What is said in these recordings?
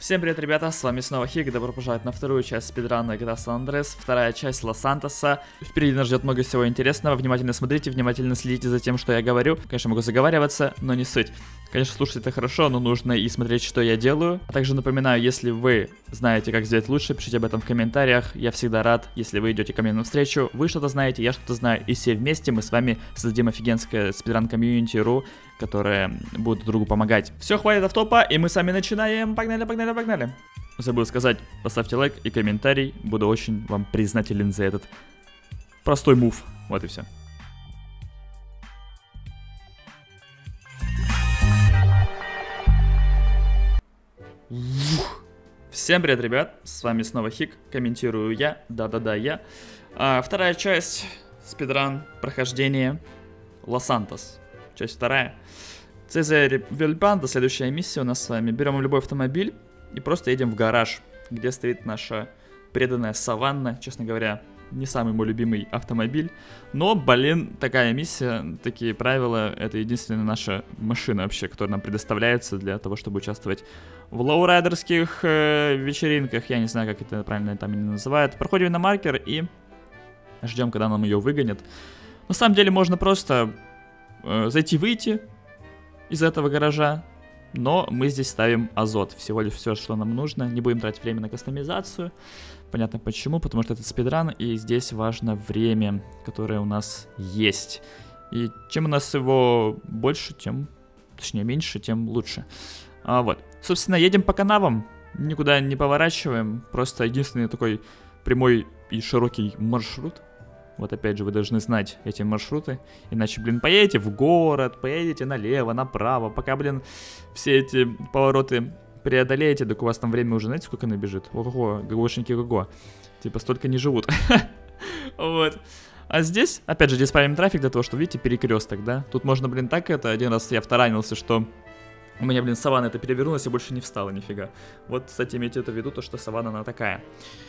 Всем привет, ребята, с вами снова Хиг, добро пожаловать на вторую часть спидрана GTA San Andreas, вторая часть Лос-Сантоса. Впереди нас ждет много всего интересного, внимательно смотрите, внимательно следите за тем, что я говорю. Конечно, могу заговариваться, но не суть. Конечно, слушать это хорошо, но нужно и смотреть, что я делаю. А также напоминаю, если вы знаете, как сделать лучше, пишите об этом в комментариях. Я всегда рад, если вы идете ко мне навстречу. Вы что-то знаете, я что-то знаю, и все вместе мы с вами создадим офигенское спидран-комьюнити.ру, которые будут другу помогать. Все, хватит автопа, и мы сами начинаем. Погнали, погнали, погнали. Забыл сказать, поставьте лайк и комментарий. Буду очень вам признателен за этот простой мув. Вот и все. Всем привет, ребят, с вами снова Хиг, комментирую я, да-да-да, я. Вторая часть, спидран, прохождение Лос-Сантос, часть вторая. Цезарь Вильпанда, следующая миссия у нас с вами. Берем любой автомобиль и просто едем в гараж, где стоит наша преданная Саванна, честно говоря, не самый мой любимый автомобиль. Но, блин, такая миссия, такие правила, это единственная наша машина вообще, которая нам предоставляется для того, чтобы участвовать в лоурайдерских вечеринках. Я не знаю, как это правильно там именно называют. Проходим на маркер и ждем, когда нам ее выгонят. На самом деле можно просто зайти-выйти из этого гаража, но мы здесь ставим азот. Всего лишь все, что нам нужно. Не будем тратить время на кастомизацию. Понятно почему, потому что это спидран, и здесь важно время, которое у нас есть. И чем у нас его больше, тем, точнее меньше, тем лучше. Вот. Собственно, едем по канавам, никуда не поворачиваем. Просто единственный такой прямой и широкий маршрут. Вот опять же, вы должны знать эти маршруты. Иначе, блин, поедете в город, поедете налево, направо. Пока, блин, все эти повороты преодолеете, так у вас там время уже, знаете, сколько набежит? Ого, гогошники, ого. Типа, столько не живут. Вот. А здесь, опять же, здесь спамим трафик для того, что, видите, перекресток, да? Тут можно, блин, так это. Один раз я втаранился, что у меня, блин, саванна это перевернулась и больше не встала, нифига. Вот, кстати, имейте это в виду, то, что саванна она такая.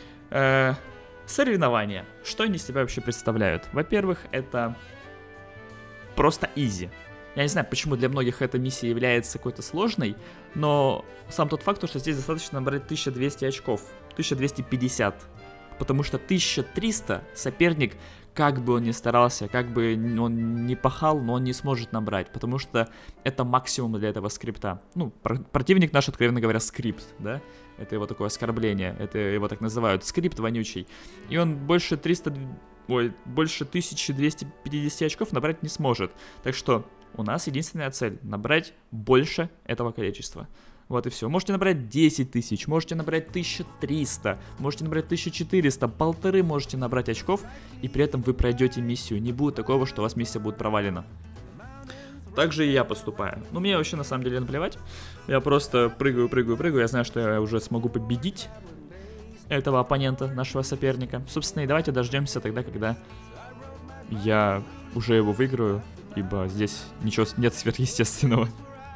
Соревнования. Что они из себя вообще представляют? Во-первых, это просто изи. Я не знаю, почему для многих эта миссия является какой-то сложной, но сам тот факт, что здесь достаточно набрать 1200 очков, 1250, потому что 1300 соперник, как бы он ни старался, как бы он ни пахал, но он не сможет набрать, потому что это максимум для этого скрипта. Ну, противник наш, откровенно говоря, скрипт, да? Это его такое оскорбление, это его так называют, скрипт вонючий. И он больше 1250 очков набрать не сможет. Так что у нас единственная цель — набрать больше этого количества. Вот и все. Можете набрать 10 тысяч, можете набрать 1300, можете набрать 1400, 1500 можете набрать очков, и при этом вы пройдете миссию. Не будет такого, что у вас миссия будет провалена. Так же и я поступаю. Ну, мне вообще на самом деле наплевать. Я просто прыгаю. Я знаю, что я уже смогу победить этого оппонента, нашего соперника. Собственно, и давайте дождемся тогда, когда я уже его выиграю, ибо здесь ничего нет сверхъестественного.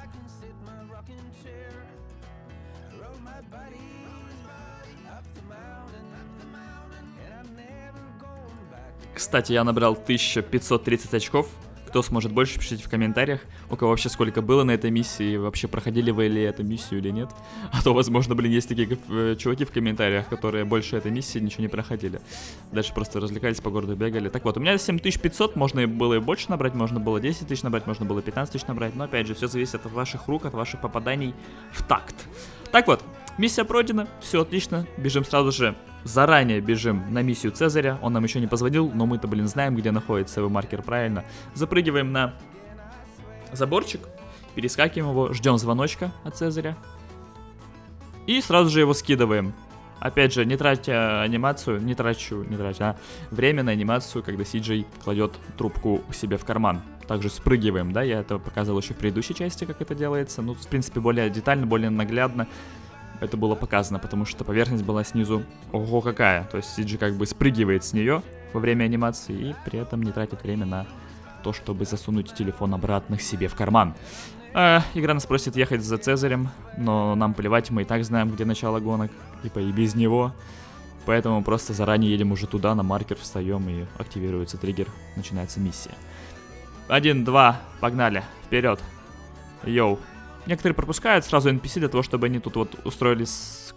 Кстати, я набрал 1530 очков. Кто сможет больше, пишите в комментариях, у кого вообще сколько было на этой миссии, вообще проходили вы ли эту миссию или нет. А то, возможно, блин, есть такие чуваки в комментариях, которые больше этой миссии ничего не проходили. Дальше просто развлекались, по городу бегали. Так вот, у меня 7500, можно было и больше набрать, можно было 10 тысяч набрать, можно было 15 тысяч набрать. Но опять же, все зависит от ваших рук, от ваших попаданий в такт. Так вот, миссия пройдена, все отлично, бежим сразу же. Заранее бежим на миссию Цезаря. Он нам еще не позвонил, но мы-то, блин, знаем, где находится его маркер, правильно. Запрыгиваем на заборчик, перескакиваем его, ждем звоночка от Цезаря. И сразу же его скидываем. Опять же, не тратя анимацию, не трачу, время на анимацию, когда Сиджей кладет трубку себе в карман. Также спрыгиваем, да, я это показывал еще в предыдущей части, как это делается. Ну, в принципе, более детально, более наглядно это было показано, потому что поверхность была снизу, ого какая. То есть Сиджи как бы спрыгивает с нее во время анимации и при этом не тратит время на то, чтобы засунуть телефон обратно к себе в карман. Игра нас просит ехать за Цезарем, но нам плевать, мы и так знаем, где начало гонок, типа и без него. Поэтому просто заранее едем уже туда, на маркер встаем и активируется триггер, начинается миссия. 1, 2, погнали, вперед. Йоу. Некоторые пропускают сразу NPC для того, чтобы они тут вот устроились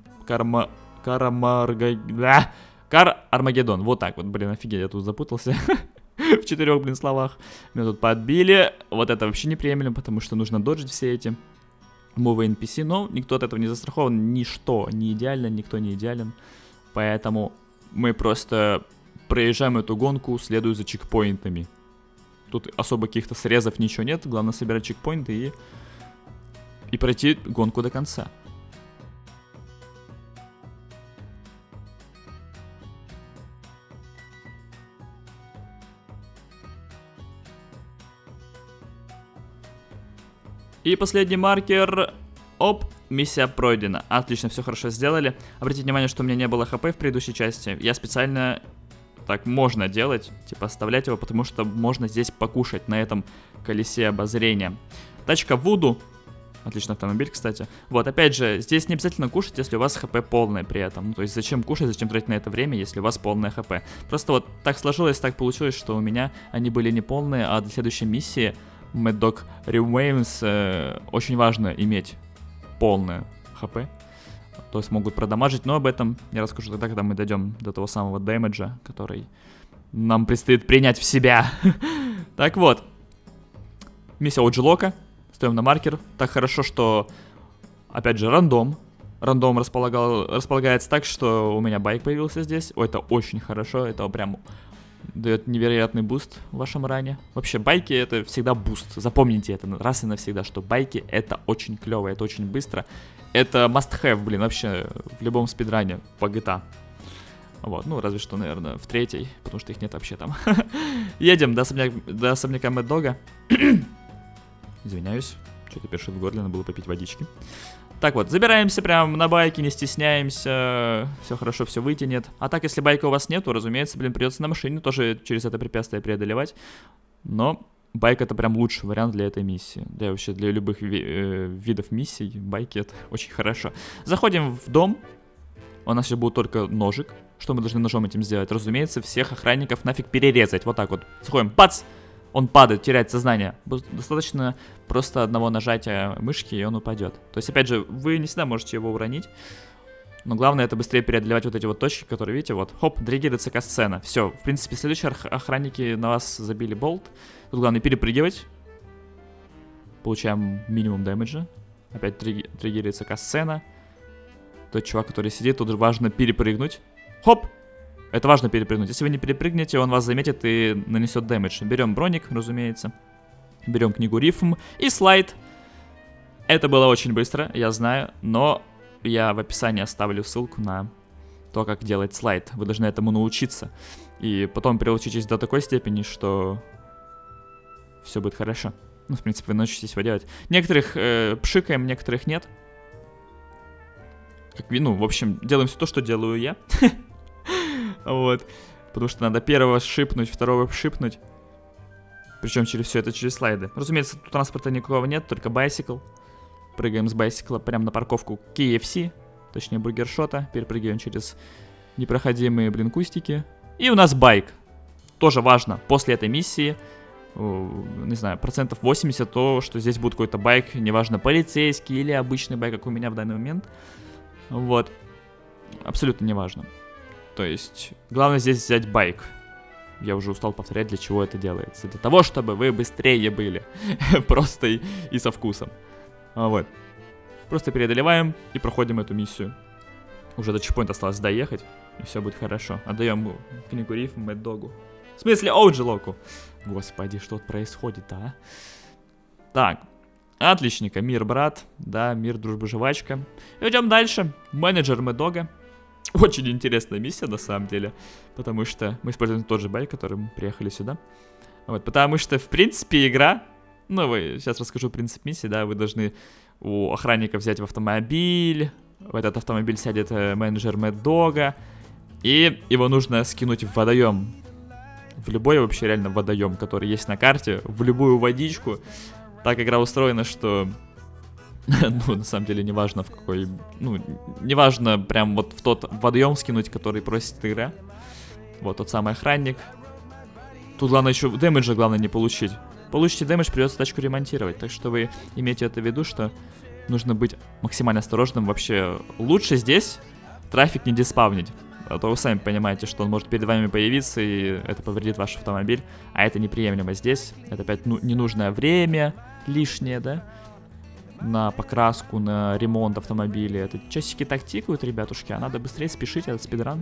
Армагеддон. Вот так вот, блин, офигеть, я тут запутался. В 4, блин, словах. Меня тут подбили. Вот это вообще неприемлемо, потому что нужно доджить все эти мувы NPC. Но никто от этого не застрахован. Ничто не идеально, никто не идеален. Поэтому мы просто проезжаем эту гонку, следуя за чекпоинтами. Тут особо каких-то срезов ничего нет. Главное собирать чекпоинты и пройти гонку до конца. И последний маркер. Оп, миссия пройдена. Отлично, все хорошо сделали. Обратите внимание, что у меня не было хп в предыдущей части. Я специально... Так можно делать, типа оставлять его, потому что можно здесь покушать на этом колесе обозрения. Тачка Вуду. Отличный автомобиль, кстати. Вот, опять же, здесь не обязательно кушать, если у вас хп полное при этом. Ну, то есть зачем кушать, зачем тратить на это время, если у вас полное хп. Просто вот так сложилось, так получилось, что у меня они были не полные, а для следующей миссии Mad Dog Remains очень важно иметь полное хп. То есть могут продамажить, но об этом я расскажу тогда, когда мы дойдем до того самого дэмэджа, который нам предстоит принять в себя. Так вот, миссия Оджи-Лока. Стоим на маркер. Так хорошо, что, опять же, рандом. Рандом располагается так, что у меня байк появился здесь. О, это очень хорошо, это прям дает невероятный буст в вашем ране. Вообще, байки это всегда буст. Запомните это раз и навсегда, что байки это очень клево, это очень быстро. Это must have, блин, вообще в любом спидране по GTA. Вот, ну, разве что, наверное, в 3-й, потому что их нет вообще там. Едем до особняка Mad Dog'а. Извиняюсь, что-то першит в горле, надо было попить водички. Так вот, забираемся прям на байке, не стесняемся, все хорошо, все вытянет. А так, если байка у вас нету, разумеется, блин, придется на машине тоже через это препятствие преодолевать. Но байк это прям лучший вариант для этой миссии. Да, вообще для любых видов миссий байки это очень хорошо. Заходим в дом. У нас сейчас будет только ножик. Что мы должны ножом этим сделать? Разумеется, всех охранников нафиг перерезать. Вот так вот. Заходим, пац! Он падает, теряет сознание. Достаточно просто одного нажатия мышки, и он упадет. То есть, опять же, вы не всегда можете его уронить. Но главное это быстрее преодолевать вот эти вот точки, которые, видите, вот, хоп, дриггерится ЦК-сцена. Все, в принципе, следующие охранники на вас забили болт. Тут главное перепрыгивать. Получаем минимум дэмэджа. Опять триггерится ЦК-сцена. Тот чувак, который сидит, тут важно перепрыгнуть. Хоп! Это важно перепрыгнуть. Если вы не перепрыгнете, он вас заметит и нанесет дэмэдж. Берем броник, разумеется. Берем книгу рифм и слайд. Это было очень быстро, я знаю, но я в описании оставлю ссылку на то, как делать слайд. Вы должны этому научиться. И потом приучитесь до такой степени, что все будет хорошо. Ну, в принципе, вы научитесь его делать. Некоторых пшикаем, некоторых нет. Ну, в общем, делаем все то, что делаю я. Вот. Потому что надо первого шипнуть, второго шипнуть. Причем через все это через слайды. Разумеется, тут транспорта никакого нет, только байсикл. Прыгаем с байсикла прямо на парковку KFC, точнее бургершота. Перепрыгиваем через непроходимые, блин, кустики. И у нас байк. Тоже важно. После этой миссии, не знаю, 80% то, что здесь будет какой-то байк. Неважно, полицейский или обычный байк, как у меня в данный момент. Вот. Абсолютно неважно. То есть, главное здесь взять байк. Я уже устал повторять, для чего это делается. Для того, чтобы вы быстрее были. Просто и со вкусом. Вот. Просто преодолеваем и проходим эту миссию. Уже до чекпоинта осталось доехать, и все будет хорошо. Отдаем книгу рифм Mad Dog'у. В смысле, Оджи-Локу. Господи, что тут происходит, а? Так. Отличненько. Мир, брат. Да, мир, дружба, жвачка. Идем дальше. Менеджер Mad Dog'а. Очень интересная миссия, на самом деле. Потому что мы используем тот же байк, которым мы приехали сюда. Вот, потому что, в принципе, игра... Ну, сейчас расскажу принцип миссии, да. Вы должны у охранника взять в автомобиль. В этот автомобиль сядет менеджер Mad Dog'а. И его нужно скинуть в водоем. В любой вообще реально водоем, который есть на карте. В любую водичку. Так игра устроена, что... Ну, на самом деле, неважно в какой... Ну, неважно прям вот в тот водоем скинуть, который просит игра. Вот, тот самый охранник. Тут главное еще дэмэджа, главное не получить. получите дэмэдж, придется тачку ремонтировать. Так что вы имейте это в виду, что нужно быть максимально осторожным. Вообще, лучше здесь трафик не диспавнить. А то вы сами понимаете, что он может перед вами появиться, и это повредит ваш автомобиль. А это неприемлемо здесь. Это опять ненужное время лишнее, да? На покраску, на ремонт автомобиля. Это часики так тикают, ребятушки, а надо быстрее спешить, этот спидран.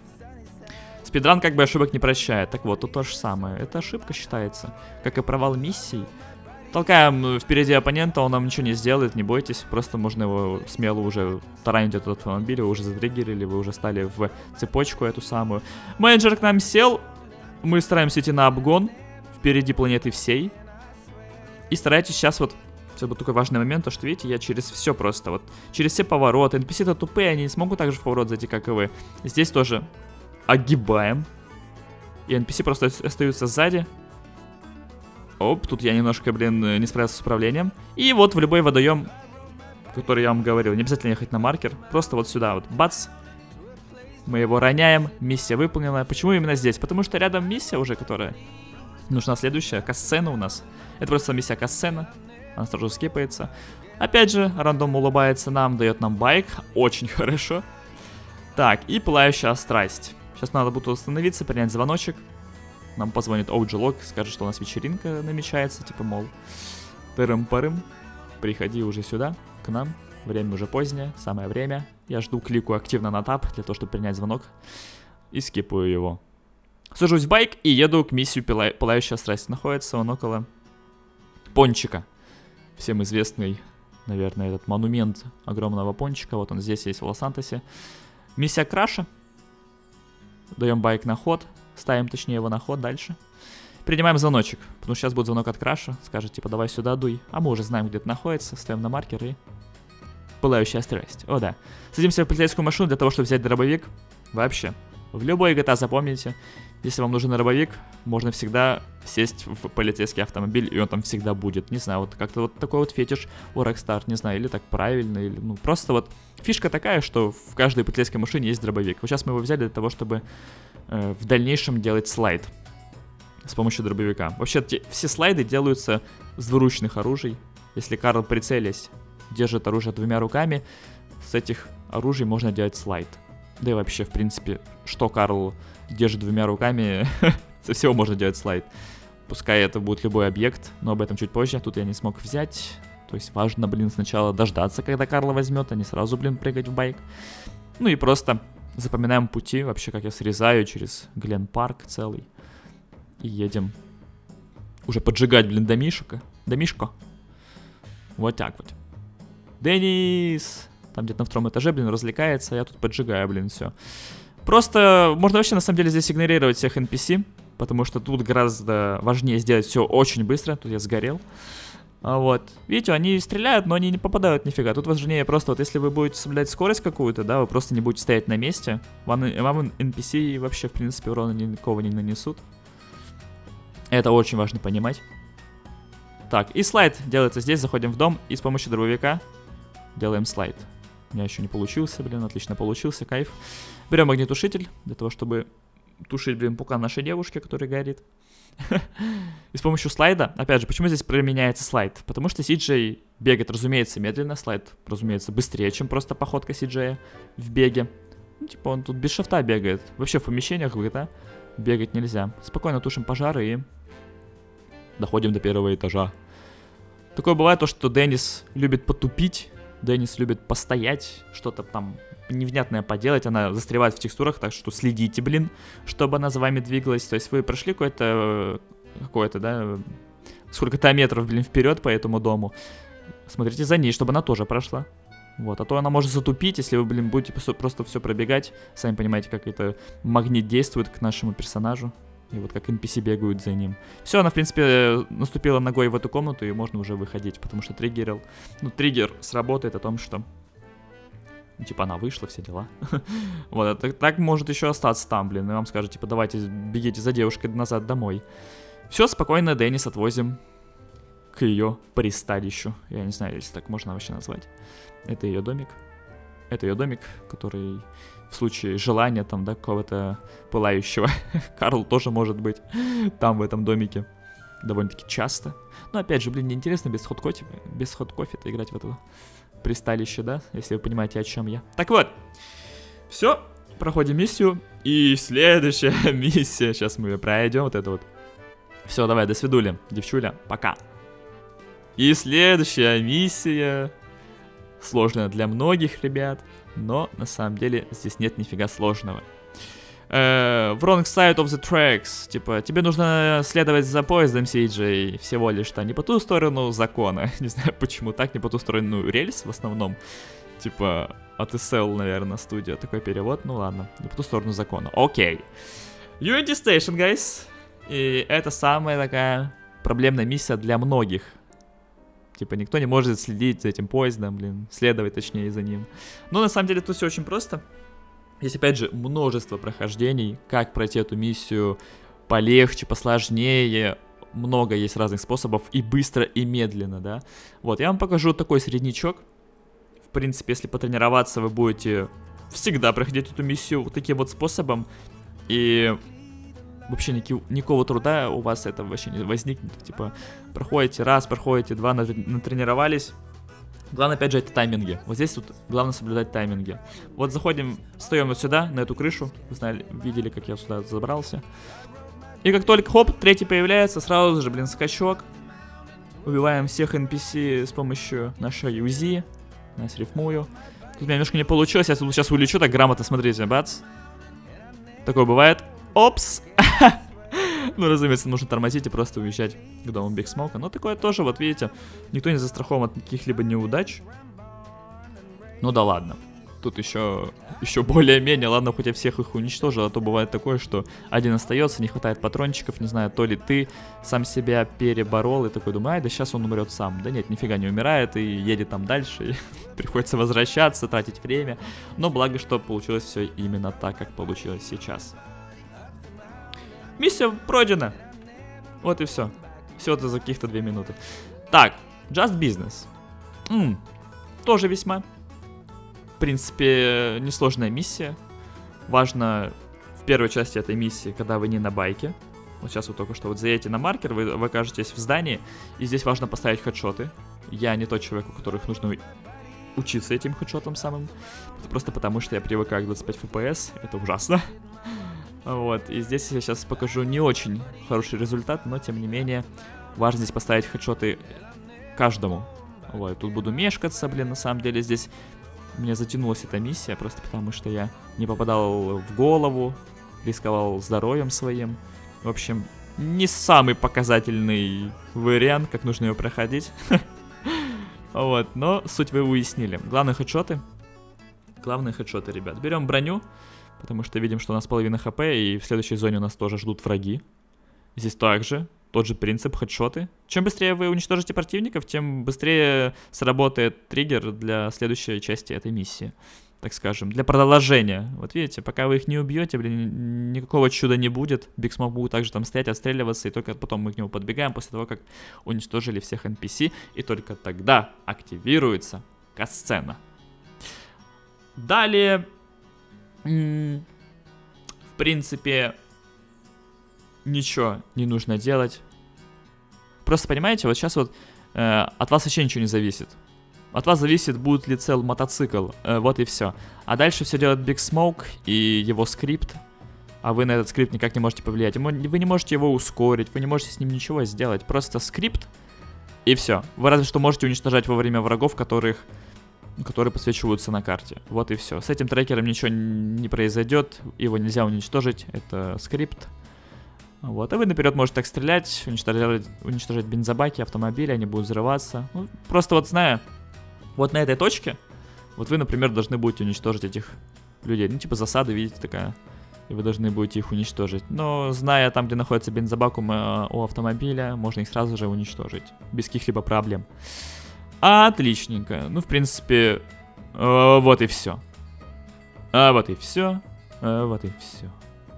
Спидран как бы ошибок не прощает. Так вот, тут то же самое. Это ошибка считается, как и провал миссий. Толкаем впереди оппонента, он нам ничего не сделает, не бойтесь. Просто можно его смело уже таранить этот автомобиль, вы уже затриггерили, вы уже стали в цепочку эту самую. Менеджер к нам сел, мы стараемся идти на обгон, впереди планеты всей. И старайтесь сейчас вот, это такой важный момент, то что видите, я через все просто, вот, через все повороты. NPC-то тупые, они не смогут так же в поворот зайти, как и вы. Здесь тоже огибаем. И NPC просто остаются сзади. Оп, тут я немножко, блин, не справился с управлением. И вот в любой водоем, который я вам говорил, не обязательно ехать на маркер, просто вот сюда вот, бац. Мы его роняем, миссия выполнена. Почему именно здесь? Потому что рядом миссия уже, которая нужна следующая, касцена у нас. Это просто миссия касцена, она сразу скипается. Опять же, рандом улыбается нам, дает нам байк, очень хорошо. Так, и пылающая страсть. Сейчас надо будет остановиться, принять звоночек. Нам позвонит OG Log, скажет, что у нас вечеринка намечается, типа, мол, тырым-парым, приходи уже сюда, к нам, время уже позднее, самое время. Я жду, кликаю активно на тап, для того, чтобы принять звонок, и скипаю его. Сажусь в байк и еду к миссию Пылающая страсть. Находится он около пончика, всем известный, наверное, этот монумент огромного пончика, вот он здесь есть в Лос-Сантосе. Миссия краша, даем байк на ход. Ставим, точнее, его на ход дальше. Принимаем звоночек, потому что сейчас будет звонок от краша. Скажет, типа, давай сюда дуй. А мы уже знаем, где это находится. Ставим на маркер и... Пылающая страсть. О, да. Садимся в полицейскую машину для того, чтобы взять дробовик. Вообще. В любой GTA запомните. Если вам нужен дробовик, можно всегда сесть в полицейский автомобиль, и он там всегда будет. Не знаю, вот как-то вот такой вот фетиш у Rockstar. Не знаю, или так правильно, или... Ну, просто вот фишка такая, что в каждой полицейской машине есть дробовик. Вот сейчас мы его взяли для того, чтобы... в дальнейшем делать слайд с помощью дробовика. Вообще, все слайды делаются с двуручных оружий. Если Карл, прицелясь, держит оружие двумя руками, с этих оружий можно делать слайд. Да и вообще, в принципе, что Карл держит двумя руками, со всего можно делать слайд. Пускай это будет любой объект, но об этом чуть позже. Тут я не смог взять. То есть важно, блин, сначала дождаться, когда Карла возьмет, а не сразу, блин, прыгать в байк. Ну и просто... Запоминаем пути, вообще, как я срезаю через Гленпарк целый. И едем уже поджигать, блин, домишко. Вот так вот. Денис! Там где-то на втором этаже, блин, развлекается, а я тут поджигаю, блин, все. Просто можно вообще, на самом деле, здесь игнорировать всех NPC, потому что тут гораздо важнее сделать все очень быстро. Тут я сгорел. Вот. Видите, они стреляют, но они не попадают нифига. Тут важнее просто, вот если вы будете соблюдать скорость какую-то, да, вы просто не будете стоять на месте. Вам NPC вообще, в принципе, урона никакого не нанесут. Это очень важно понимать. Так, и слайд делается здесь. Заходим в дом и с помощью дробовика делаем слайд. У меня еще не получился, блин, отлично получился, кайф. Берем огнетушитель для того, чтобы тушить, блин, пукан нашей девушки, который горит. И с помощью слайда, опять же, почему здесь применяется слайд? Потому что CJ бегает, разумеется, медленно, слайд, разумеется, быстрее, чем просто походка CJ в беге. Ну, типа, он тут без шифта бегает. Вообще в помещениях в GTA бегать нельзя. Спокойно тушим пожары и доходим до первого этажа. Такое бывает то, что Денис любит потупить, Денис любит постоять, что-то там невнятное поделать, она застревает в текстурах, так что следите, блин, чтобы она за вами двигалась. То есть вы прошли какое-то, да, сколько-то метров, блин, вперед по этому дому. Смотрите за ней, чтобы она тоже прошла. Вот, а то она может затупить, если вы, блин, будете просто все пробегать. Сами понимаете, как это магнит действует к нашему персонажу. И вот как NPC бегают за ним. Все, она, в принципе, наступила ногой в эту комнату, и можно уже выходить, потому что триггерил. Ну, триггер сработает о том, что... Ну, типа, она вышла, все дела. Вот, так может еще остаться там, блин. И вам скажут, типа, давайте бегите за девушкой назад домой. Все, спокойно Денис отвозим к ее пристанищу. Я не знаю, если так можно вообще назвать. Это ее домик. Это ее домик, который в случае желания там, да, какого-то пылающего. Карл тоже может быть там, в этом домике. довольно-таки часто. Но опять же, блин, неинтересно без хот-кофе-то играть в это присталище, да? Если вы понимаете, о чем я. Так вот, все, проходим миссию. И следующая миссия, сейчас мы ее пройдем, вот это вот. Все, давай, до свидули, девчуля, пока. И следующая миссия сложная для многих ребят, но на самом деле здесь нет нифига сложного. Wrong side of the tracks. Типа, тебе нужно следовать за поездом, CJ, всего лишь-то. Не по ту сторону закона. Не знаю, почему так, не по ту сторону рельс в основном. Типа, от SL, наверное, студия. Такой перевод, ну ладно. Не по ту сторону закона. Окей. Unity Station, guys. И это самая такая проблемная миссия для многих. Типа, никто не может следить за этим поездом, блин. Следовать, точнее, за ним. Но на самом деле тут все очень просто. Есть, опять же, множество прохождений, как пройти эту миссию полегче, посложнее. Много есть разных способов, и быстро, и медленно, да. Вот, я вам покажу такой среднячок. В принципе, если потренироваться, вы будете всегда проходить эту миссию вот таким вот способом. И вообще никакого труда у вас это вообще не возникнет. Типа, проходите раз, проходите два, натренировались. Главное, опять же, это тайминги. Вот здесь тут главное соблюдать тайминги. Вот заходим, встаем вот сюда, на эту крышу. Вы знали, видели, как я сюда забрался. И как только, хоп, третий появляется, сразу же, блин, скачок. Убиваем всех NPC с помощью нашей УЗИ. Нас рифмую. Тут у меня немножко не получилось, я тут сейчас улечу так грамотно, смотрите, бац. Такое бывает. Опс! Ну, разумеется, нужно тормозить и просто уезжать к дому Биг Смоука. Но такое тоже, вот видите, никто не застрахован от каких-либо неудач. Ну да ладно. Тут еще более-менее, ладно, хоть я всех их уничтожил, а то бывает такое, что один остается, не хватает патрончиков, не знаю, то ли ты сам себя переборол и такой думаю, ай, да сейчас он умрет сам. Да нет, нифига не умирает и едет там дальше, и приходится возвращаться, тратить время. Но благо, что получилось все именно так, как получилось сейчас. Миссия пройдена. Вот и все. Всего-то за каких-то 2 минуты. Так, Just Business. Тоже весьма, в принципе, несложная миссия. Важно в первой части этой миссии, когда вы не на байке. Вот сейчас вы только что вот заедете на маркер, вы окажетесь в здании. И здесь важно поставить хедшоты. Я не тот человек, у которых нужно учиться этим хедшотом самым. Просто потому, что я привыкаю к 25 FPS. Это ужасно. Вот, и здесь я сейчас покажу не очень хороший результат, но тем не менее важно здесь поставить хедшоты каждому. Вот, тут буду мешкаться, блин, на самом деле здесь мне затянулась эта миссия, просто потому что я не попадал в голову, рисковал здоровьем своим. В общем, не самый показательный вариант, как нужно ее проходить. Вот, но суть вы уяснили. Главные хедшоты, ребят. Берем броню. Потому что видим, что у нас половина хп, и в следующей зоне у нас тоже ждут враги. Здесь также тот же принцип, хедшоты. Чем быстрее вы уничтожите противников, тем быстрее сработает триггер для следующей части этой миссии. Так скажем, для продолжения. Вот видите, пока вы их не убьете, блин, никакого чуда не будет. Биг Смок будет также там стоять, отстреливаться, и только потом мы к нему подбегаем после того, как уничтожили всех NPC. И только тогда активируется катсцена. Далее... В принципе, ничего не нужно делать. Просто понимаете, вот сейчас вот от вас вообще ничего не зависит. От вас зависит, будет ли цел мотоцикл. Вот и все. А дальше все делает Big Smoke и его скрипт. А вы на этот скрипт никак не можете повлиять. Вы не можете его ускорить, вы не можете с ним ничего сделать. Просто скрипт и все. Вы разве что можете уничтожать во время врагов, которые подсвечиваются на карте. Вот и все. С этим трекером ничего не произойдет, его нельзя уничтожить, это скрипт. Вот, а вы наперед можете так стрелять, уничтожать бензобаки, автомобили, они будут взрываться. Ну, просто вот зная, вот на этой точке, вот вы, например, должны будете уничтожить этих людей. Ну, типа засада, видите, такая. И вы должны будете их уничтожить. Но зная там, где находится бензобак у автомобиля, можно их сразу же уничтожить. Без каких-либо проблем. Отличненько. Ну, в принципе, вот и все. Вот и все. Вот и все.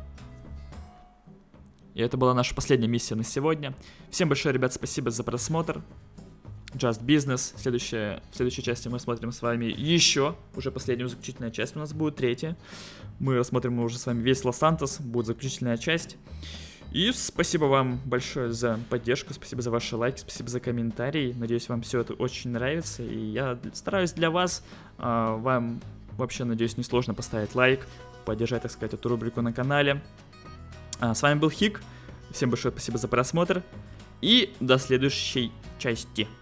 И это была наша последняя миссия на сегодня. Всем большое, ребят, спасибо за просмотр. Just Business. В следующей части мы смотрим с вами еще. Уже последняя заключительная часть у нас будет, 3-я. Мы рассмотрим уже с вами весь Лос-Сантос. Будет заключительная часть. И спасибо вам большое за поддержку, спасибо за ваши лайки, спасибо за комментарии. Надеюсь, вам все это очень нравится. И я стараюсь для вас. Вам вообще, надеюсь, несложно поставить лайк, поддержать, так сказать, эту рубрику на канале. С вами был Хик. Всем большое спасибо за просмотр. И до следующей части.